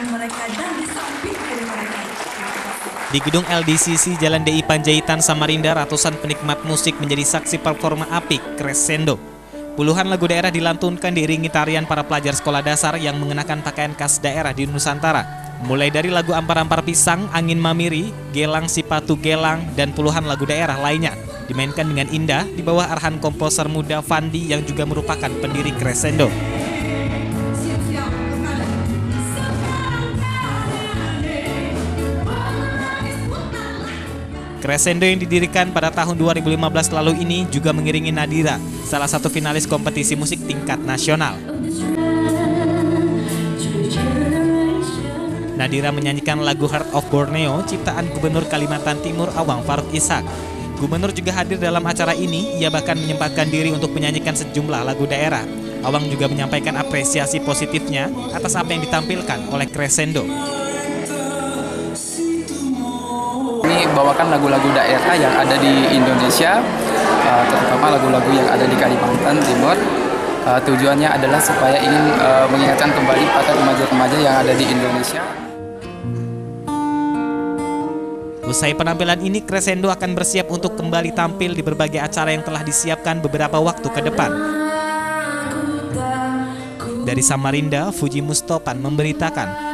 kebersamaan mereka dan di samping dari mereka. Di gedung LDCC Jalan DI Panjaitan, Samarinda, ratusan penikmat musik menjadi saksi performa apik Crescendo. Puluhan lagu daerah dilantunkan diiringi tarian para pelajar sekolah dasar yang mengenakan pakaian khas daerah di Nusantara. Mulai dari lagu Ampar-Ampar Pisang, Angin Mamiri, Gelang Sipatu Gelang, dan puluhan lagu daerah lainnya. Dimainkan dengan indah di bawah arahan komposer muda Fandi yang juga merupakan pendiri Crescendo. Crescendo yang didirikan pada tahun 2015 lalu ini juga mengiringi Nadira, salah satu finalis kompetisi musik tingkat nasional. Nadira menyanyikan lagu Heart of Borneo ciptaan Gubernur Kalimantan Timur Awang Faruk Ishak. Gubernur juga hadir dalam acara ini, ia bahkan menyempatkan diri untuk menyanyikan sejumlah lagu daerah. Awang juga menyampaikan apresiasi positifnya atas apa yang ditampilkan oleh Crescendo. Ini bawakan lagu-lagu daerah yang ada di Indonesia, terutama lagu-lagu yang ada di Kalimantan Timur. Tujuannya adalah supaya ingin mengingatkan kembali pada remaja-remaja yang ada di Indonesia. Usai penampilan ini, Crescendo akan bersiap untuk kembali tampil di berbagai acara yang telah disiapkan beberapa waktu ke depan. Dari Samarinda, Fuji Mustopan memberitakan.